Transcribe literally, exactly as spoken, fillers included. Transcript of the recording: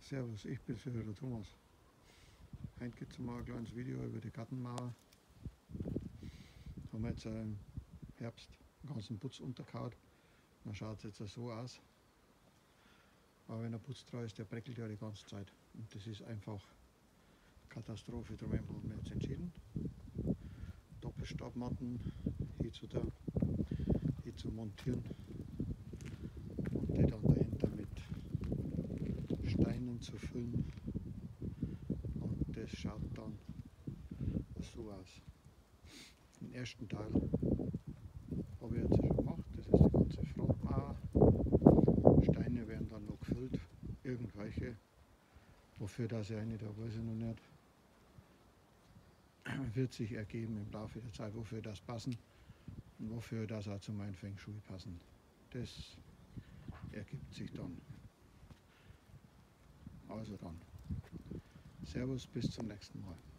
Servus, ich bin's wieder, der Thomas. Heute gibt es mal ein kleines Video über die Gartenmauer. Haben wir jetzt im Herbst den ganzen Putz untergehauen. Dann schaut es jetzt so aus. Aber wenn der Putz drauf ist, der breckelt ja die ganze Zeit. Und das ist einfach Katastrophe. Darum haben wir jetzt entschieden, Doppelstabmatten hier zu, da, hier zu montieren und die dann dahinter mit Steinen zu füllen. Und das schaut dann so aus. Den ersten Teil habe ich jetzt schon gemacht, das ist die ganze Frontmauer. Steine werden dann noch gefüllt, irgendwelche, wofür das ja eine, da weiß ich noch nicht. Wird sich ergeben im Laufe der Zeit, wofür das passen und wofür das auch zu meinem Feng Shui passen. Das ergibt sich dann. Also dann. Servus, bis zum nächsten Mal.